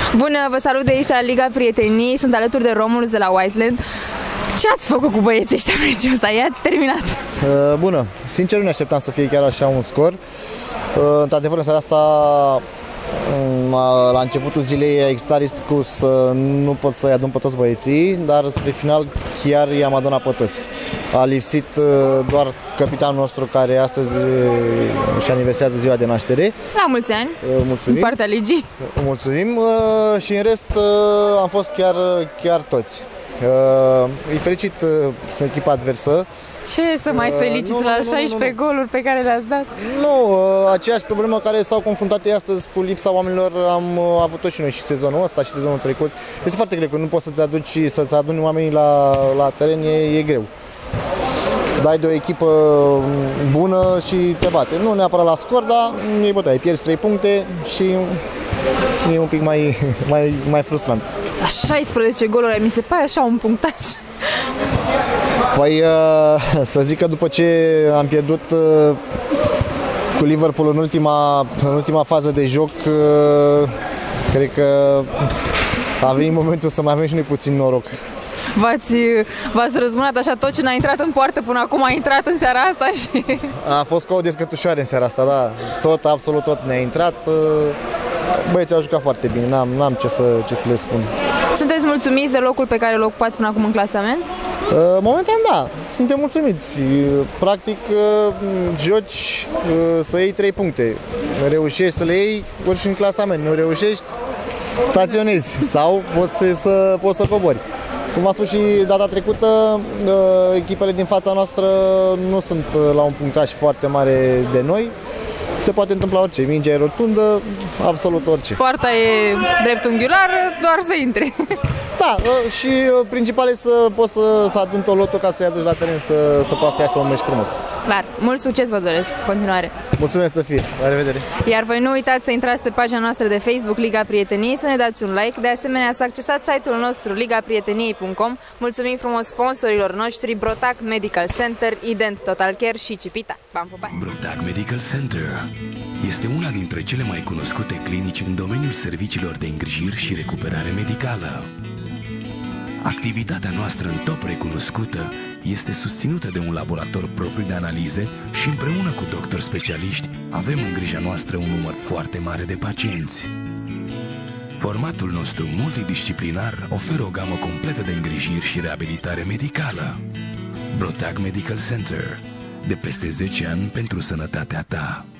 Bună, vă salut de aici la Liga Prieteniei, sunt alături de Romulus de la Whiteland. Ce ați făcut cu băieții ăștia meciul ăsta? I-ați terminat? Bună, sincer nu ne așteptam să fie chiar așa un scor. Într-adevăr, în seara asta, la începutul zilei, a existat riscul să nu pot să-i adun pe toți băieții, dar spre final chiar i-am adunat pe toți. A lipsit doar capitanul nostru, care astăzi își aniversează ziua de naștere. La mulți ani! Mulțumim! În partea ligii! Mulțumim și în rest am fost chiar toți. Îi felicit echipa adversă. Ce să mai feliciți la 16 goluri pe care le-ați dat? Nu, aceeași problemă care s-au confruntat ei astăzi cu lipsa oamenilor am avut-o și noi și sezonul ăsta și sezonul trecut. Este foarte greu, că nu poți să-ți aduni oamenii la teren, e greu. Dai de o echipă bună și te bate. Nu neapărat la scor, dar e bătaie, pierzi 3 puncte și e un pic mai frustrant. La 16 goluri, mi se pare așa un punctaj. Păi să zic că după ce am pierdut cu Liverpool în ultima fază de joc, cred că a venit momentul să mai avem și noi puțin noroc. V-ați răzbunat așa, tot ce n-a intrat în poartă până acum a intrat în seara asta și... A fost ca o descătușoare în seara asta, da. Absolut tot ne-a intrat. Băieții au jucat foarte bine, n-am ce să le spun. Sunteți mulțumiți de locul pe care îl ocupați până acum în clasament? Momentan da, suntem mulțumiți. Practic joci să iei 3 puncte. Reușești să le iei, urci în clasament. Nu reușești, staționezi sau poți să cobori. Cum am spus și data trecută, echipele din fața noastră nu sunt la un punctaj foarte mare de noi. Se poate întâmpla orice, mingea e rotundă, absolut orice. Poarta e dreptunghiulară, doar să intre. Da, și principal e să poți să aduni tot lotul ca să-i aduci la teren să poată să iasă un meci frumos. Clar, mult succes vă doresc, continuare. Mulțumesc să fie, la revedere. Iar voi nu uitați să intrați pe pagina noastră de Facebook Liga Prieteniei, să ne dați un like, de asemenea să accesați site-ul nostru ligaprieteniei.com. Mulțumim frumos sponsorilor noștri, Brotac Medical Center, Ident Total Care și Cipita. V-am pupat! Brotac Medical Center este una dintre cele mai cunoscute clinici în domeniul serviciilor de îngrijiri și recuperare medicală. Activitatea noastră în top recunoscută este susținută de un laborator propriu de analize și împreună cu doctori specialiști avem în grija noastră un număr foarte mare de pacienți. Formatul nostru multidisciplinar oferă o gamă completă de îngrijiri și reabilitare medicală. Brotac Medical Center, de peste 10 ani pentru sănătatea ta.